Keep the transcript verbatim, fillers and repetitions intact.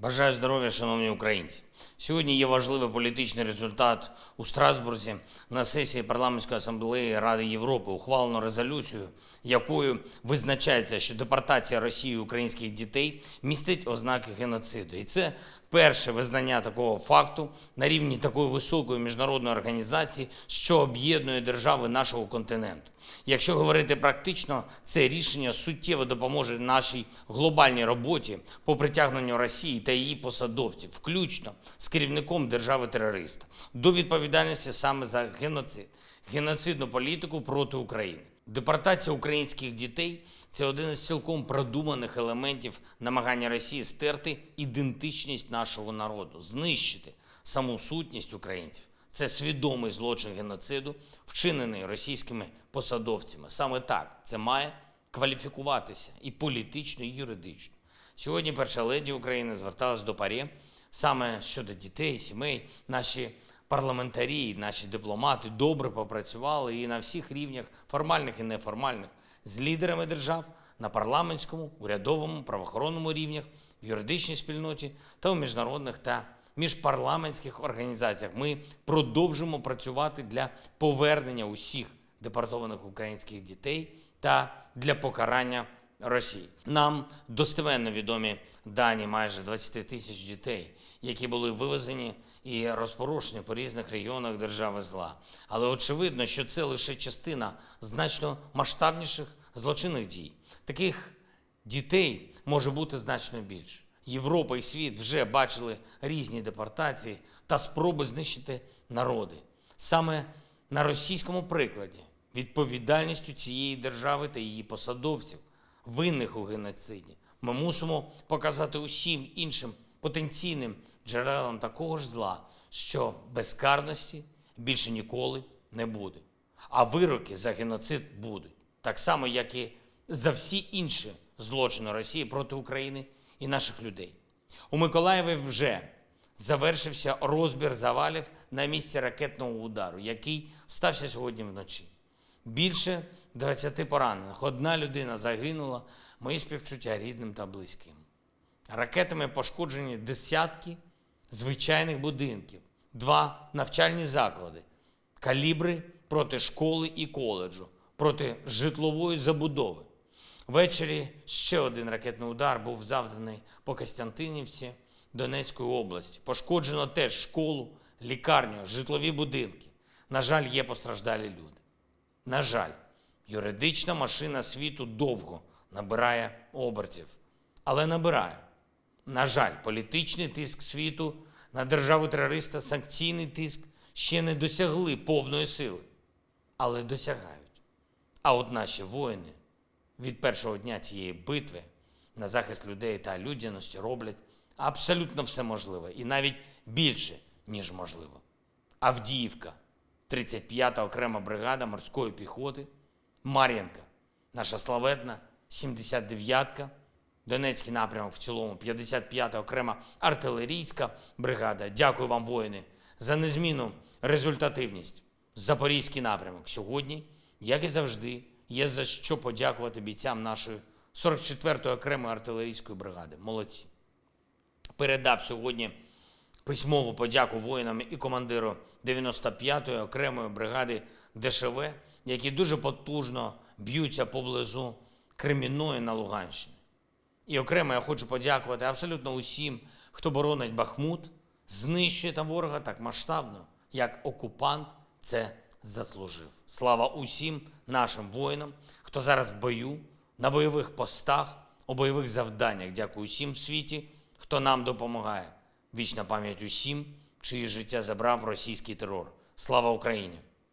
Бажаю здоров'я, шановні українці. Сьогодні є важливий політичний результат у Страсбурзі. На сесії Парламентської асамблеї Ради Європи ухвалено резолюцію, якою визначається, що депортація Росією українських дітей містить ознаки геноциду. І це перше визнання такого факту на рівні такої високої міжнародної організації, що об'єднує держави нашого континенту. Якщо говорити практично, це рішення суттєво допоможе нашій глобальній роботі по притягненню Росії та її посадовців, включно з керівником держави-терориста, до відповідальності саме за геноцид, геноцидну політику проти України. Депортація українських дітей – це один із цілком продуманих елементів намагання Росії стерти ідентичність нашого народу, знищити саму сутність українців. Це свідомий злочин геноциду, вчинений російськими посадовцями. Саме так це має кваліфікуватися і політично, і юридично. Сьогодні перша леді України зверталась до ПАРЄ саме щодо дітей, сімей. Наші парламентарі, наші дипломати добре попрацювали і на всіх рівнях, формальних і неформальних, з лідерами держав на парламентському, урядовому, правоохоронному рівнях, в юридичній спільноті та у міжнародних та міжпарламентських організаціях. Ми продовжимо працювати для повернення усіх депортованих українських дітей та для покарання Росії. Нам достеменно відомі дані майже двадцять тисяч дітей, які були вивезені і розпорошені по різних регіонах держави зла. Але очевидно, що це лише частина значно масштабніших злочинних дій. Таких дітей може бути значно більше. Європа і світ вже бачили різні депортації та спроби знищити народи. Саме на російському прикладі відповідальністю цієї держави та її посадовців, винних у геноциді, ми мусимо показати усім іншим потенційним джерелам такого ж зла, що безкарності більше ніколи не буде. А вироки за геноцид будуть. Так само, як і за всі інші злочини Росії проти України і наших людей. У Миколаєві вже завершився розбір завалів на місці ракетного удару, який стався сьогодні вночі. Більше двадцяти поранених. Одна людина загинула. Мої співчуття рідним та близьким. Ракетами пошкоджені десятки звичайних будинків, два навчальні заклади, калібри проти школи і коледжу, проти житлової забудови. Ввечері ще один ракетний удар був завданий по Костянтинівці Донецької області. Пошкоджено теж школу, лікарню, житлові будинки. На жаль, є постраждалі люди. На жаль, юридична машина світу довго набирає обертів. Але набирає. На жаль, політичний тиск світу на державу-терориста, санкційний тиск ще не досягли повної сили. Але досягають. А от наші воїни від першого дня цієї битви на захист людей та людяності роблять абсолютно все можливе. І навіть більше, ніж можливо. Авдіївка, тридцять п'ята окрема бригада морської піхоти, Мар'їнка, наша славетна сімдесят дев'ятка, Донецький напрямок в цілому, п'ятдесят п'ята окрема артилерійська бригада. Дякую вам, воїни, за незмінну результативність. Запорізький напрямок. Сьогодні, як і завжди, є за що подякувати бійцям нашої сорок четвертої окремої артилерійської бригади. Молодці. Передав сьогодні письмову подяку воїнам і командиру дев'яносто п'ятої окремої бригади ДШВ, які дуже потужно б'ються поблизу Кремінної на Луганщині. І окремо я хочу подякувати абсолютно усім, хто боронить Бахмут, знищує там ворога так масштабно, як окупант це заслужив. Слава усім нашим воїнам, хто зараз в бою, на бойових постах, у бойових завданнях. Дякую усім в світі, хто нам допомагає. Вічна пам'ять усім, чиї життя забрав російський терор. Слава Україні!